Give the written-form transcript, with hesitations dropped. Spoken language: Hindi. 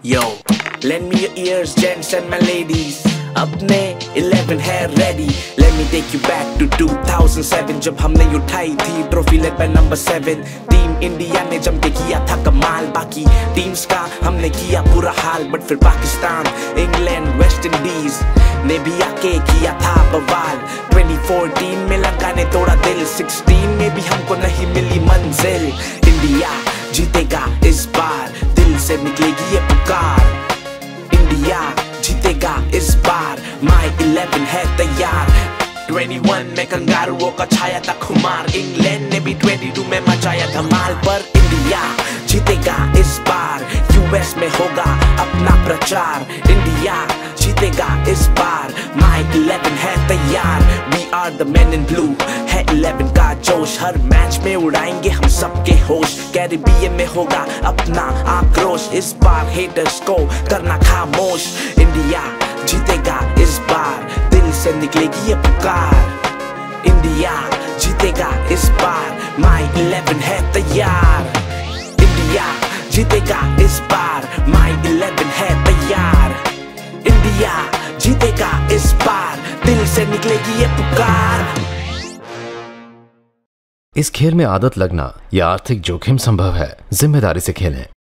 Yo, lend me your ears, gents and my ladies. अपने 11 है ready. Let me take you back to 2007 जब हमने उठाई थी trophy led by number 7. Team India ने जम के किया था कमाल, बाकी टीम्स का हमने किया बुरा हाल. बट फिर पाकिस्तान, इंग्लैंड, वेस्ट इंडीज ने भी आके किया था बवाल. 2014 में लंका ने तोड़ा दिल, 16 में भी हमको नहीं मिली मंजिल. इंडिया जीतेगा इस बार, दिल से निकलेगी ये पुकार. इंडिया जीतेगा इस बार, My 11 है तैयार. 21 में कंगारुओं का छाया था खुमार. इंग्लैंड ने भी 22 में मचाया धमाल. पर इंडिया जीतेगा इस बार, US में होगा अपना प्रचार. इंडिया जीतेगा इस बार, My 11 है तैयार. We are the men in blue, है 11 का जोश. हर मैच में उड़ाएंगे हम सबके होश. कैरिबियन में होगा अपना आक्रोश. इस बार हेटर्स को करना खामोश. इंडिया जीतेगा इस बार, दिल से निकलेगी ये पुकार. इंडिया जीतेगा इस बार, My 11 है तैयार. इंडिया जीतेगा इस बार, My 11 है तैयार. इंडिया जीतेगा इस बार, दिल से निकलेगी ये पुकार. इस खेल में आदत लगना या आर्थिक जोखिम संभव है. जिम्मेदारी से खेलें.